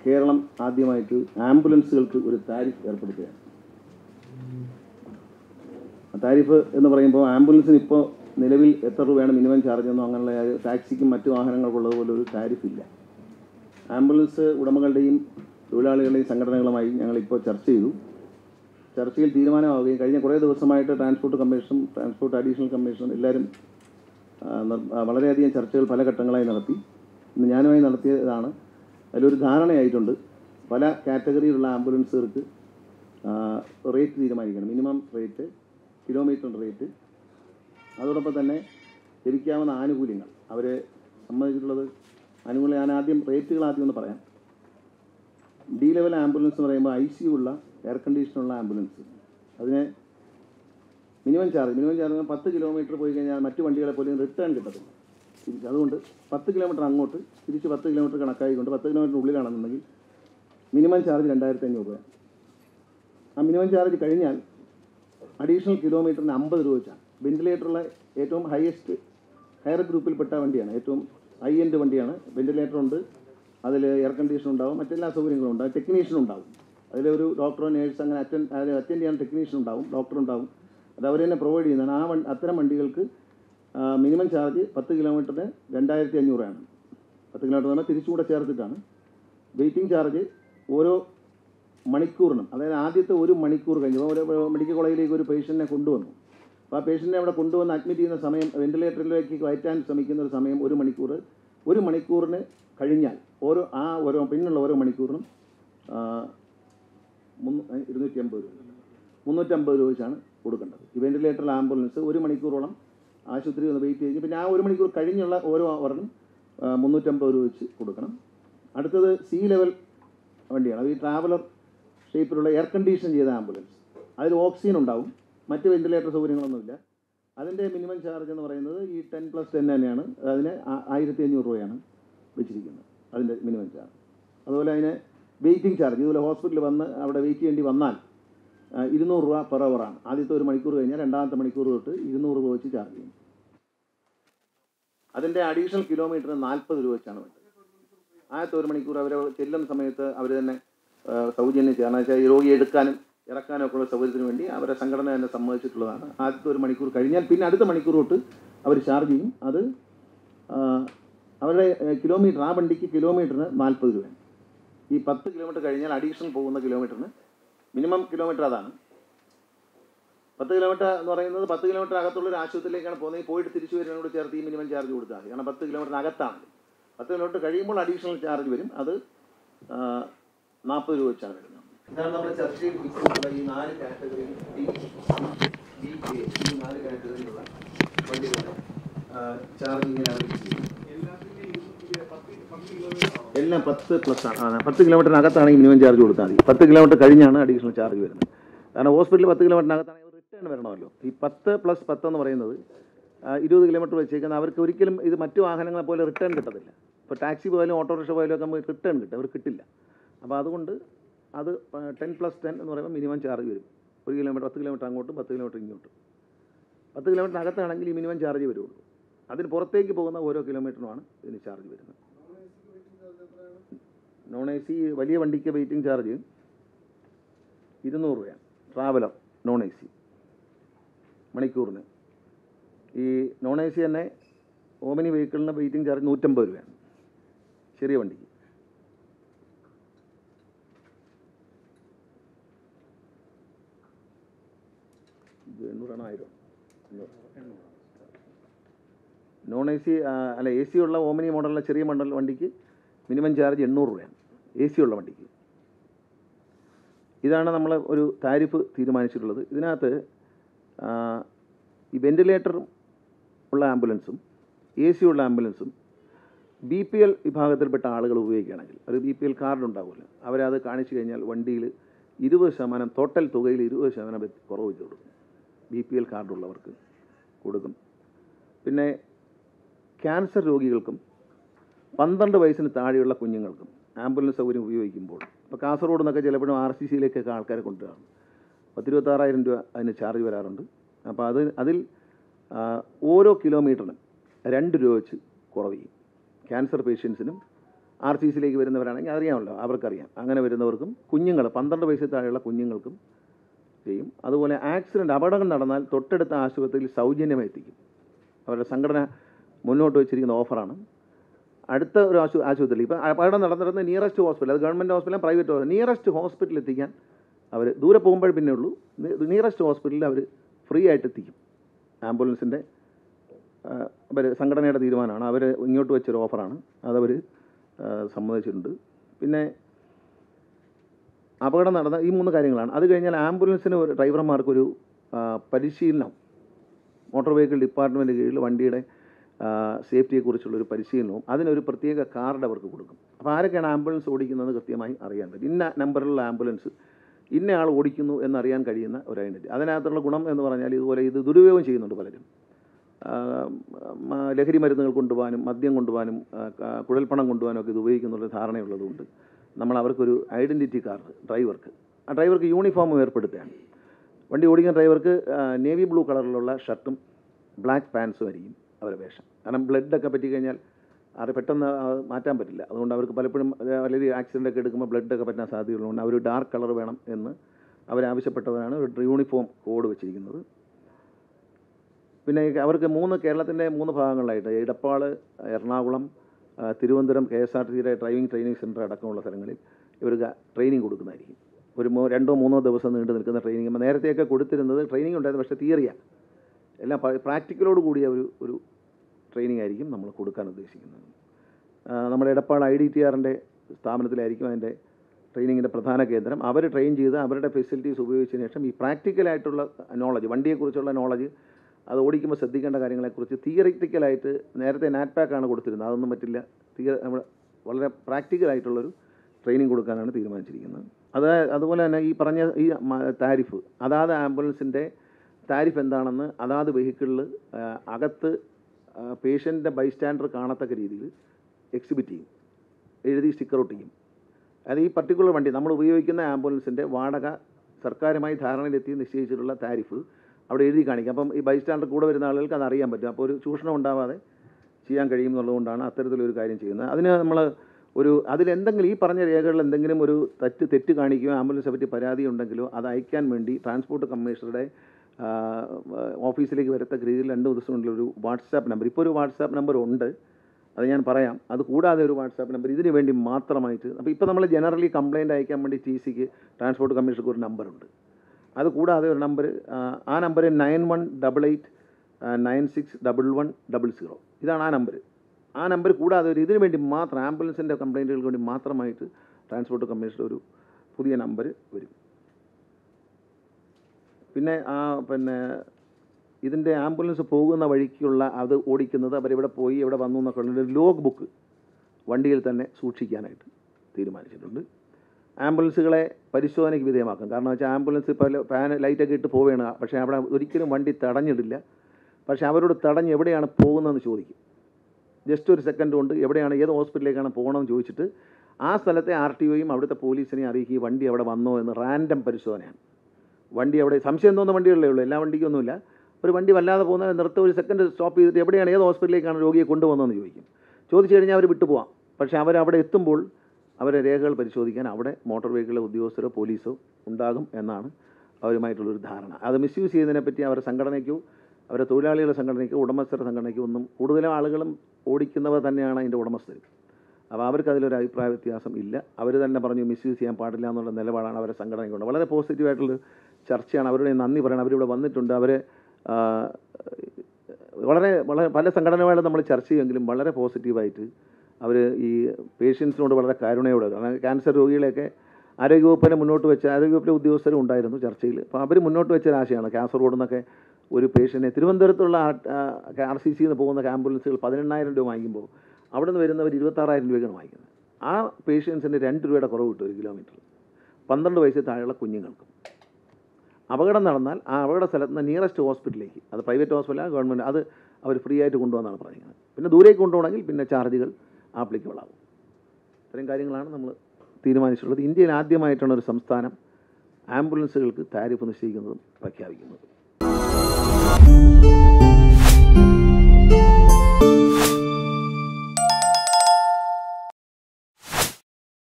കേരളം ആദ്യമായിട്ട് ആംബുലൻസുകൾക്ക് ഒരു tariff ഏർപ്പെടുത്തുകയാണ്. Tariff എന്ന് പറയുമ്പോൾ ആംബുലൻസിന് ഇപ്പോൾ നിലവിൽ എത്ര രൂപയാണ് മിനിമം ചാർജ് എന്നോ അങ്ങനെയുള്ള ടാക്സിക്കും മറ്റു വാഹനങ്ങൾക്കുള്ളതുപോലെ ഒരു താരിഫില്ല. ആംബുലൻസ് ഉടമകളുടെയും തൊഴിലാളികളുടെയും സംഘടനകളുമായി ഞങ്ങളിപ്പോൾ ചർച്ച ചെയ്തു. ചർച്ചയിൽ തീരുമാനമാവുകയും കഴിഞ്ഞ കുറേ ദിവസമായിട്ട് ട്രാൻസ്പോർട്ട് കമ്മീഷനും ട്രാൻസ്പോർട്ട് അഡീഷണൽ കമ്മീഷനും എല്ലാവരും വളരെയധികം ചർച്ചകൾ പല ഘട്ടങ്ങളായി നടത്തി. ഇന്ന് ഞാനുമായി നടത്തിയതാണ്. അതിലൊരു ധാരണയായിട്ടുണ്ട്. പല കാറ്റഗറിയിലുള്ള ആംബുലൻസുകൾക്ക് റേറ്റ് തീരുമാനിക്കണം. മിനിമം റേറ്റ്, കിലോമീറ്റർ റേറ്റ്, അതോടൊപ്പം തന്നെ ലഭിക്കാവുന്ന ആനുകൂല്യങ്ങൾ അവരെ സംബന്ധിച്ചിട്ടുള്ളത് ആനുകൂല്യം. ഞാൻ ആദ്യം റേറ്റുകൾ ഒന്ന് പറയാം. ഡി ലെവൽ ആംബുലൻസ് എന്ന് പറയുമ്പോൾ ICU ഉള്ള എയർ കണ്ടീഷനുള്ള ആംബുലൻസ്, അതിന് മിനിമം ചാർജ് 10 കിലോമീറ്റർ പോയി കഴിഞ്ഞാൽ മറ്റു വണ്ടികളെ പോലും റിട്ടേൺ കിട്ടത്തില്ല. അതുകൊണ്ട് 10 കിലോമീറ്റർ അങ്ങോട്ട് തിരിച്ച് 10 കിലോമീറ്റർ കണക്കായിക്കൊണ്ട് 10 കിലോമീറ്ററിനുള്ളിലാണെന്നുണ്ടെങ്കിൽ മിനിമം ചാർജ് 2500 രൂപ. ആ മിനിമം ചാർജ് കഴിഞ്ഞാൽ അഡീഷണൽ കിലോമീറ്ററിന് 50 രൂപ വെച്ചാണ്. വെന്റിലേറ്ററുള്ള ഏറ്റവും ഹയർ ഗ്രൂപ്പിൽപ്പെട്ട വണ്ടിയാണ്, ഏറ്റവും ഹൈ എൻഡ് വണ്ടിയാണ്. വെന്റിലേറ്റർ ഉണ്ട്, അതിൽ എയർ കണ്ടീഷൻ ഉണ്ടാവും, മറ്റെല്ലാ സൗകര്യങ്ങളും ഉണ്ടാവും, ടെക്നീഷ്യൻ ഉണ്ടാവും. അതിലൊരു ഡോക്ടറോ നേഴ്സ് അങ്ങനെ അറ്റൻഡ് ചെയ്യാൻ ടെക്നീഷ്യൻ ഉണ്ടാവും, ഡോക്ടർ ഉണ്ടാവും. അത് അവർ തന്നെ പ്രൊവൈഡ് ചെയ്യുന്നതാണ്. അത്തരം വണ്ടികൾക്ക് മിനിമം ചാർജ് 10 കിലോമീറ്ററിന് 2500 ആണ്. 10 കിലോമീറ്റർ പറഞ്ഞാൽ തിരിച്ചുകൂടെ ചേർത്തിട്ടാണ്. വെയിറ്റിംഗ് ചാർജ് ഓരോ മണിക്കൂറിനും, അതായത് ആദ്യത്തെ 1 മണിക്കൂർ കഴിഞ്ഞപ്പോൾ ഒരു മെഡിക്കൽ കോളേജിലേക്ക് ഒരു പേഷ്യൻറ്റിനെ കൊണ്ടുവന്നു. അപ്പോൾ ആ പേഷ്യൻറ്റിനെ അവിടെ കൊണ്ടുവന്ന് അഡ്മിറ്റ് ചെയ്യുന്ന സമയം, വെന്റിലേറ്ററിലേക്ക് കയറ്റാൻ ശ്രമിക്കുന്ന ഒരു സമയം 1 മണിക്കൂർ. 1 മണിക്കൂറിന് കഴിഞ്ഞാൽ പിന്നുള്ള ഓരോ മണിക്കൂറിനും 350 രൂപ വെച്ചാണ് കൊടുക്കേണ്ടത്. ഈ വെന്റിലേറ്ററിൽ ആംബുലൻസ് 1 മണിക്കൂറോളം ആശുപത്രി ഒന്ന് വെയിറ്റ് ചെയ്ത് പിന്നെ ആ 1 മണിക്കൂർ കഴിഞ്ഞുള്ള ഓരോ അവറിനും 350 രൂപ വെച്ച് കൊടുക്കണം. അടുത്തത് സി ലെവൽ വണ്ടിയാണ്. അത് ഈ ട്രാവലർ ഷേപ്പിലുള്ള എയർ കണ്ടീഷൻ ചെയ്ത ആംബുലൻസ്. അതിൽ ഓക്സിജൻ ഉണ്ടാവും, മറ്റ് വെന്റിലേറ്റർ സൗകര്യങ്ങളൊന്നുമില്ല. അതിൻ്റെ മിനിമം ചാർജ് എന്ന് പറയുന്നത് ഈ 10+10 തന്നെയാണ്. അതിന് 1500 രൂപയാണ് വെച്ചിരിക്കുന്നത്, അതിൻ്റെ മിനിമം ചാർജ്. അതുപോലെ അതിന് വെയിറ്റിംഗ് ചാർജ്, ഇതുപോലെ ഹോസ്പിറ്റലിൽ വന്ന് അവിടെ വെയിറ്റ് ചെയ്യേണ്ടി വന്നാൽ 200 രൂപ പെർ അവറാണ്. ആദ്യത്തെ 1 മണിക്കൂർ കഴിഞ്ഞാൽ രണ്ടാമത്തെ മണിക്കൂർ തൊട്ട് 200 രൂപ വെച്ച് ചാർജ് ചെയ്യും. അതിൻ്റെ അഡീഷണൽ കിലോമീറ്ററിന് 40 രൂപ വെച്ചാണ് വേണ്ടത്. ആദ്യത്തെ 1 മണിക്കൂർ അവർ ചെല്ലുന്ന സമയത്ത് അവർ തന്നെ സൗജന്യം ചെയ്യണം. വെച്ചാൽ ഈ രോഗിയെ എടുക്കാനും ഇറക്കാനും ഒക്കെ ഉള്ള സൗകര്യത്തിന് വേണ്ടി അവരെ സംഘടന തന്നെ സമ്മതിച്ചിട്ടുള്ളതാണ്. ആദ്യത്തെ 1 മണിക്കൂർ കഴിഞ്ഞാൽ പിന്നെ അടുത്ത മണിക്കൂർ തൊട്ട് അവർ ചാർജ് ചെയ്യും. അത് അവരുടെ കിലോമീറ്റർ, ആ വണ്ടിക്ക് കിലോമീറ്ററിന് 40 രൂപയാണ്. ഈ 10 കിലോമീറ്റർ കഴിഞ്ഞാൽ അഡീഷണൽ പോകുന്ന കിലോമീറ്ററിന് മിനിമം കിലോമീറ്റർ അതാണ്. 10 കിലോമീറ്റർ എന്ന് പറയുന്നത് 10 കിലോമീറ്റർ അകത്തുള്ള ഒരു ആശുപത്രിയിലേക്കാണ് പോകുന്നത്. പോയിട്ട് തിരിച്ചു വരുന്നതിനോട് ചേർത്ത് ഈ മിനിമം ചാർജ് കൊടുത്താൽ മതി. കാരണം 10 കിലോമീറ്ററിനകത്താണ്. 10 കിലോമീറ്റർ കഴിയുമ്പോൾ അഡീഷണൽ ചാർജ് വരും. അത് 40 രൂപ വെച്ചാണ് വരുന്നത്. ഇതാണ് നമ്മൾ ചർച്ചയിൽ വിളിച്ചിട്ടുള്ള ഈ 4 കാറ്റഗറിയിൽ ഈ 4 കാറ്റഗറിയിലുള്ള വണ്ടികളുടെ ചാർജിങ്ങിനാണ് എല്ലാം 10+ ആണ്. 10 കിലോമീറ്ററിനകത്താണെങ്കിൽ മിനിമം ചാർജ് കൊടുത്താൽ മതി. 10 കിലോമീറ്റർ കഴിഞ്ഞാണ് അഡീഷണൽ ചാർജ് വരുന്നത്. കാരണം ഹോസ്പിറ്റലിൽ 10 കിലോമീറ്ററിനകത്താണെങ്കിൽ റിട്ടേൺ വരണമല്ലോ. ഈ 10+10 എന്ന് പറയുന്നത് 20 കിലോമീറ്റർ വെച്ചേക്കുന്ന അവർക്ക് ഒരിക്കലും ഇത് മറ്റു വാഹനങ്ങളെ പോലെ റിട്ടേൺ കിട്ടത്തില്ല. ഇപ്പോൾ ടാക്സി പോയാലും ഓട്ടോറിക്ഷ പോയാലും ഒക്കെ നമുക്ക് റിട്ടേൺ കിട്ടും, അവർ കിട്ടില്ല. അപ്പോൾ അതുകൊണ്ട് അത് 10+10 എന്ന് പറയുമ്പോൾ മിനിമം ചാർജ് വരും. 1 കിലോമീറ്റർ 10 കിലോമീറ്റർ അങ്ങോട്ടും 10 കിലോമീറ്റർ ഇങ്ങോട്ടും. 10 കിലോമീറ്ററിനകത്താണെങ്കിൽ ഈ മിനിമം ചാർജ് വരുള്ളൂ. അതിന് പുറത്തേക്ക് പോകുന്ന ഓരോ കിലോമീറ്ററിനുമാണ് ഇതിന് ചാർജ് വരുന്നത്. നോൺ AC വലിയ വണ്ടിക്ക് വെയിറ്റിംഗ് ചാർജ് 200 രൂപയാണ്. ട്രാവലർ നോൺ AC മണിക്കൂറിന്. ഈ നോൺ AC തന്നെ ഓമിനി വെഹിക്കിളിന് വെയിറ്റിംഗ് ചാർജ് 150 രൂപയാണ് ചെറിയ വണ്ടിക്ക്. നോൺ AC അല്ല AC ഉള്ള ഓമിനി മോഡലുള്ള ചെറിയ വണ്ടിക്ക് മിനിമം ചാർജ് 800 രൂപയാണ് AC ഉള്ള വണ്ടിക്ക്. ഇതാണ് നമ്മൾ ഒരു താരിഫ് തീരുമാനിച്ചിട്ടുള്ളത്. ഇതിനകത്ത് ഈ വെന്റിലേറ്റർ ഉള്ള ആംബുലൻസും AC ഉള്ള ആംബുലൻസും BPL വിഭാഗത്തിൽപ്പെട്ട ആളുകൾ ഉപയോഗിക്കുകയാണെങ്കിൽ ഒരു BPL കാർഡ് ഉണ്ടാവില്ല. അവരത് കാണിച്ചു കഴിഞ്ഞാൽ വണ്ടിയിൽ 20% ടോട്ടൽ തുകയിൽ 20% കുറവ് ചെയ്ത് കൊടുക്കും. BPL കാർഡുള്ളവർക്ക് കൊടുക്കും. പിന്നെ ക്യാൻസർ രോഗികൾക്കും 12 വയസ്സിന് താഴെയുള്ള കുഞ്ഞുങ്ങൾക്കും ആംബുലൻസ് സൗകര്യം ഉപയോഗിക്കുമ്പോൾ, ഇപ്പോൾ കാസർഗോഡ് നിന്നൊക്കെ ചിലപ്പോഴും RCCയിലേക്കൊക്കെ ആൾക്കാരെ കൊണ്ടുവരാറുണ്ട്. 10,26,000 രൂപ അതിന് ചാർജ് വരാറുണ്ട്. അപ്പോൾ അതിൽ ഓരോ കിലോമീറ്ററിനും 2 രൂപ വെച്ച് കുറവ് ചെയ്യും. ക്യാൻസർ പേഷ്യൻസിനും RCCയിലേക്ക് വരുന്നവരാണെങ്കിൽ അറിയാമല്ലോ, അവർക്കറിയാം. അങ്ങനെ വരുന്നവർക്കും കുഞ്ഞുങ്ങൾ 12 വയസ്സിൽ താഴെയുള്ള കുഞ്ഞുങ്ങൾക്കും ചെയ്യും. അതുപോലെ ആക്സിഡൻറ്റ് അപകടങ്ങൾ നടന്നാൽ തൊട്ടടുത്ത ആശുപത്രിയിൽ സൗജന്യമായി എത്തിക്കും. അവരുടെ സംഘടന മുന്നോട്ട് വെച്ചിരിക്കുന്ന ഓഫറാണ്. അടുത്ത ഒരു ആശുപത്രിയിൽ ഇപ്പോൾ അപകടം നടന്നിരുന്ന നിയറസ്റ്റ് ഹോസ്പിറ്റൽ, അത് ഗവൺമെൻറ് ഹോസ്പിറ്റലും പ്രൈവറ്റ് ഹോസ്പിറ്റൽ, നിയറസ്റ്റ് ഹോസ്പിറ്റലിൽ എത്തിക്കാൻ അവർ ദൂരെ പോകുമ്പോൾ പിന്നെ ഉള്ളൂ. നിയറസ്റ്റ് ഹോസ്പിറ്റലിൽ അവർ ഫ്രീ ആയിട്ട് എത്തിക്കും. ആംബുലൻസിൻ്റെ അവർ സംഘടനയുടെ തീരുമാനമാണ്. അവർ ഇങ്ങോട്ട് വെച്ചൊരു ഓഫറാണ്, അതവർ സമ്മതിച്ചിട്ടുണ്ട്. പിന്നെ അപകടം നടന്ന ഈ 3 കാര്യങ്ങളാണ്. അത് കഴിഞ്ഞാൽ ആംബുലൻസിന് ഒരു ഡ്രൈവർമാർക്കൊരു പരിശീലനം മോട്ടോർ വെഹിക്കിൾ ഡിപ്പാർട്ട്മെൻറ്റ് കീഴിൽ വണ്ടിയുടെ സേഫ്റ്റിയെക്കുറിച്ചുള്ളൊരു പരിശീലനവും അതിനൊരു പ്രത്യേക കാർഡ് അവർക്ക് കൊടുക്കും. അപ്പോൾ ആരൊക്കെയാണ് ആംബുലൻസ് ഓടിക്കുന്നത് കൃത്യമായി അറിയാൻ പറ്റും. ഇന്ന നമ്പറിലുള്ള ആംബുലൻസ് ഇന്ന ആൾ ഓടിക്കുന്നു എന്നറിയാൻ കഴിയുന്ന ഒരു ഐഡൻറ്റിറ്റി. അതിനകത്തുള്ള ഗുണം എന്ന് പറഞ്ഞാൽ ഇതുപോലെ ഇത് ദുരുപയോഗം ചെയ്യുന്നുണ്ട് പലരും. ലഹരി മരുന്നുകൾ കൊണ്ടുപോകാനും മദ്യം കൊണ്ടുപോകാനും കുഴൽപ്പണം കൊണ്ടുപോകാനും ഒക്കെ ഇത് ഉപയോഗിക്കുന്നുള്ള ധാരണയുള്ളതുകൊണ്ട് നമ്മൾ അവർക്കൊരു ഐഡൻറ്റിറ്റി കാർഡ് ആ ഡ്രൈവർക്ക് യൂണിഫോം ഏർപ്പെടുത്തുകയാണ്. വണ്ടി ഓടിക്കുന്ന ഡ്രൈവർക്ക് നേവി ബ്ലൂ കളറിലുള്ള ഷർട്ടും ബ്ലാക്ക് പാൻസും ആയിരിക്കും അവരുടെ വേഷം. കാരണം ബ്ലഡൊക്കെ പറ്റിക്കഴിഞ്ഞാൽ അത് പെട്ടെന്ന് മാറ്റാൻ പറ്റില്ല. അതുകൊണ്ട് അവർക്ക് പലപ്പോഴും വലിയ ആക്സിഡൻ്റൊക്കെ എടുക്കുമ്പോൾ ബ്ലഡൊക്കെ പറ്റാൻ സാധ്യതയുള്ളതുകൊണ്ട് അവർ ഡാർക്ക് കളർ വേണം എന്ന് അവരാവശ്യപ്പെട്ടവരാണ് ഒരു യൂണിഫോം കോഡ് വെച്ചിരിക്കുന്നത്. പിന്നെ അവർക്ക് കേരളത്തിൻ്റെ 3 ഭാഗങ്ങളിലായിട്ട് ഇടപ്പാൾ, എറണാകുളം, തിരുവനന്തപുരം KSRTCയുടെ ട്രെയിനിങ് സെൻറ്റർ അടക്കമുള്ള സ്ഥലങ്ങളിൽ ഇവർക്ക് ട്രെയിനിങ് കൊടുക്കുന്നതായിരിക്കും. ഒരു 2-3 ദിവസം നീണ്ടു നിൽക്കുന്ന ട്രെയിനിങ്. നേരത്തെയൊക്കെ കൊടുത്തിരുന്നത് ട്രെയിനിങ് ഉണ്ടായിരുന്നു, പക്ഷേ തിയറിയാണ്. എല്ലാം പ്രാക്ടിക്കലോട് കൂടിയ ഒരു ട്രെയിനിങ് ആയിരിക്കും നമ്മൾ കൊടുക്കാൻ ഉദ്ദേശിക്കുന്നത്. നമ്മുടെ എടപ്പാൾ IDTRൻ്റെ സ്ഥാപനത്തിലായിരിക്കും അതിൻ്റെ ട്രെയിനിങ്ങിൻ്റെ പ്രധാന കേന്ദ്രം. അവർ ട്രെയിൻ ചെയ്ത് അവരുടെ ഫെസിലിറ്റീസ് ഉപയോഗിച്ചതിന് ശേഷം ഈ പ്രാക്ടിക്കലായിട്ടുള്ള നോളജ്, വണ്ടിയെക്കുറിച്ചുള്ള നോളജ്, അത് ഓടിക്കുമ്പോൾ ശ്രദ്ധിക്കേണ്ട കാര്യങ്ങളെക്കുറിച്ച് തിയറിറ്റിക്കലായിട്ട് നേരത്തെ നാറ്റ്പാക്കാണ് കൊടുത്തിരുന്നത്, അതൊന്നും പറ്റില്ല. നമ്മൾ വളരെ പ്രാക്ടിക്കലായിട്ടുള്ളൊരു ട്രെയിനിങ് കൊടുക്കാനാണ് തീരുമാനിച്ചിരിക്കുന്നത്. അതുപോലെ തന്നെ ഈ പറഞ്ഞ ഈ താരിഫ്, അതാത് ആംബുലൻസിൻ്റെ താരിഫ് എന്താണെന്ന് അതാത് വെഹിക്കിളിൽ അകത്ത് പേഷ്യൻ്റെ ബൈസ്റ്റാൻഡർ കാണത്തക്ക രീതിയിൽ എക്സിബിറ്റ് ചെയ്യും, എഴുതി സ്റ്റിക്കർ ഒട്ടിക്കും. അത് ഈ പർട്ടിക്കുലർ വണ്ടി നമ്മൾ ഉപയോഗിക്കുന്ന ആംബുലൻസിൻ്റെ വാടക സർക്കാരുമായി ധാരണയിലെത്തി നിശ്ചയിച്ചിട്ടുള്ള താരിഫ് അവിടെ എഴുതി കാണിക്കും. അപ്പം ഈ ബൈസ്റ്റാൻഡർ കൂടെ വരുന്ന ആളുകൾക്ക് അത് അറിയാൻ പറ്റും. അപ്പോൾ ഒരു ചൂഷണം ഉണ്ടാവാതെ ചെയ്യാൻ കഴിയും എന്നുള്ളതുകൊണ്ടാണ് അത്തരത്തിലൊരു കാര്യം ചെയ്യുന്നത്. അതിന് നമ്മൾ അതിലെന്തെങ്കിലും ഈ പറഞ്ഞ രേഖകളിൽ എന്തെങ്കിലും ഒരു തെറ്റ് കാണിക്കുകയോ ആംബുലൻസിനെ പറ്റി പരാതി ഉണ്ടെങ്കിലോ അത് അയക്കാൻ വേണ്ടി ട്രാൻസ്പോർട്ട് കമ്മീഷണറുടെ ഓഫീസിലേക്ക് വരത്തക്ക രീതിയിൽ 2 ദിവസം കൊണ്ടുള്ളൊരു വാട്സാപ്പ് നമ്പർ, ഇപ്പോൾ ഒരു വാട്സാപ്പ് നമ്പർ ഉണ്ട്, അത് ഞാൻ പറയാം. അത് കൂടാതെ ഒരു വാട്സാപ്പ് നമ്പർ ഇതിന് വേണ്ടി മാത്രമായിട്ട്. അപ്പോൾ ഇപ്പോൾ നമ്മൾ ജനറലി കംപ്ലയിൻ്റ് അയക്കാൻ വേണ്ടി TCക്ക് ട്രാൻസ്പോർട്ട് കമ്മീഷണർക്ക് ഒരു നമ്പറുണ്ട്. അത് കൂടാതെ ഒരു നമ്പർ, ആ നമ്പർ 9188961100. ഇതാണ് ആ നമ്പർ. ആ നമ്പർ കൂടാതെ ഇതിനു വേണ്ടി മാത്രം ആംബുലൻസിൻ്റെ കംപ്ലയിൻറ്റുകൾക്ക് വേണ്ടി മാത്രമായിട്ട് ട്രാൻസ്പോർട്ട് കമ്മീഷണർ ഒരു പുതിയ നമ്പർ വരും. പിന്നെ ഇതിൻ്റെ ആംബുലൻസ് പോകുന്ന വഴിക്കുള്ള അത് ഓടിക്കുന്നത് അവരെവിടെ പോയി എവിടെ വന്നു എന്നൊക്കെ ഉള്ള ഒരു ലോഗ് ബുക്ക് വണ്ടിയിൽ തന്നെ സൂക്ഷിക്കാനായിട്ട് തീരുമാനിച്ചിട്ടുണ്ട്. ആംബുലൻസുകളെ പരിശോധനയ്ക്ക് വിധേയമാക്കും. കാരണം വെച്ചാൽ ആംബുലൻസ് ഇപ്പോൾ ലൈറ്റൊക്കെ ഇട്ട് പോവുകയാണ്, പക്ഷേ അവിടെ ഒരിക്കലും വണ്ടി തടഞ്ഞിടില്ല. പക്ഷേ അവരോട് തടഞ്ഞ് എവിടെയാണ് പോകുന്നതെന്ന് ചോദിക്കും. ജസ്റ്റ് ഒരു സെക്കൻഡ് കൊണ്ട് എവിടെയാണ്, ഏത് ഹോസ്പിറ്റലിലേക്കാണ് പോകണമെന്ന് ചോദിച്ചിട്ട് ആ സ്ഥലത്തെ RTOയും അവിടുത്തെ പോലീസിനെയും അറിയിക്കുക വണ്ടി അവിടെ വന്നോ എന്ന്. റാൻഡം പരിശോധനയാണ്. വണ്ടി അവിടെ സംശയം തോന്നുന്ന വണ്ടികളേ ഉള്ളൂ, എല്ലാ വണ്ടിക്കൊന്നുമില്ല. ഒരു വണ്ടി വല്ലാതെ പോകുന്ന നിർത്തി ഒരു സെക്കൻഡ് സ്റ്റോപ്പ് ചെയ്തിട്ട് എവിടെയാണ്, ഏത് ഹോസ്പിറ്റലിലേക്കാണ് രോഗിയെ കൊണ്ടുവന്നതെന്ന് ചോദിക്കും. ചോദിച്ചു കഴിഞ്ഞാൽ അവർ വിട്ടുപോകാം. പക്ഷേ അവരവിടെ എത്തുമ്പോൾ അവരെ രേഖകൾ പരിശോധിക്കാൻ അവിടെ മോട്ടോർ വെഹിക്കിളിലെ ഉദ്യോഗസ്ഥരോ പോലീസോ ഉണ്ടാകും എന്നാണ് അവരുമായിട്ടുള്ളൊരു ധാരണ. അത് മിസ്യൂസ് ചെയ്യുന്നതിനെപ്പറ്റി അവരുടെ സംഘടനയ്ക്കോ അവരുടെ തൊഴിലാളികളുടെ സംഘടനയ്ക്കോ ഉടമസ്ഥരുടെ സംഘടനയ്ക്കോ ഒന്നും, കൂടുതലും ആളുകളും ഓടിക്കുന്നവർ തന്നെയാണ് അതിൻ്റെ ഉടമസ്ഥർ. അപ്പോൾ അവർക്ക് അതിലൊരു അഭിപ്രായ വ്യത്യാസം ഇല്ല. അവർ തന്നെ പറഞ്ഞു മിസ്യൂസ് ചെയ്യാൻ പാടില്ല എന്നുള്ള നിലപാടാണ് അവരുടെ സംഘടനയ്ക്കുണ്ട്. വളരെ പോസിറ്റീവായിട്ടുള്ള ചർച്ചയാണ്. അവരുടെ നന്ദി പറയണം. അവരിവിടെ വന്നിട്ടുണ്ട്. അവർ വളരെ പല സംഘടനകളായിട്ട് നമ്മൾ ചർച്ച ചെയ്യുമെങ്കിലും വളരെ പോസിറ്റീവായിട്ട് അവർ ഈ പേഷ്യൻസിനോട് വളരെ കരുണയോടെ, കാരണം ക്യാൻസർ രോഗികളെയൊക്കെ ആരോഗ്യവകുപ്പിനെ മുന്നോട്ട് വെച്ച ആരോഗ്യവകുപ്പിലെ ഉദ്യോഗസ്ഥരും ഉണ്ടായിരുന്നു ചർച്ചയിൽ. അപ്പോൾ അവർ മുന്നോട്ട് വെച്ച ഒരാശയമാണ് കാസർഗോഡ് നിന്നൊക്കെ ഒരു പേഷ്യൻറ്റിനെ തിരുവനന്തപുരത്തുള്ള RCC നിന്ന് പോകുന്ന ആംബുലൻസുകൾ 18,000 രൂപ വാങ്ങിക്കുമ്പോൾ അവിടെ നിന്ന് വരുന്നവർ 26,000 രൂപയ്ക്കാണ് വാങ്ങിക്കുന്നത്. ആ പേഷ്യൻസിന് 2 രൂപയുടെ കുറവ് കിട്ടും 1 കിലോമീറ്റർ. 12 വയസ്സിൽ താഴെയുള്ള കുഞ്ഞുങ്ങൾക്കും. അപകടം നടന്നാൽ ആ അപകട സ്ഥലത്ത് നിന്ന് നിയറസ്റ്റ് ഹോസ്പിറ്റലിലേക്ക്, അത് പ്രൈവറ്റ് ഹോസ്പിറ്റലാണ് ഗവൺമെൻറ്, അത് അവർ ഫ്രീ ആയിട്ട് കൊണ്ടുപോകാനാണ് പറയുന്നത്. പിന്നെ ദൂരേക്ക് കൊണ്ടുപോകണമെങ്കിൽ പിന്നെ ചാർജുകൾ ആപ്ലിക്കബിൾ ആകും. ഇത്രയും കാര്യങ്ങളാണ് നമ്മൾ തീരുമാനിച്ചിട്ടുള്ളത്. ഇന്ത്യയിൽ ആദ്യമായിട്ടാണ് ഒരു സംസ്ഥാനം ആംബുലൻസുകൾക്ക് താരിഫ് നിശ്ചയിക്കുന്നതും പ്രഖ്യാപിക്കുന്നതും.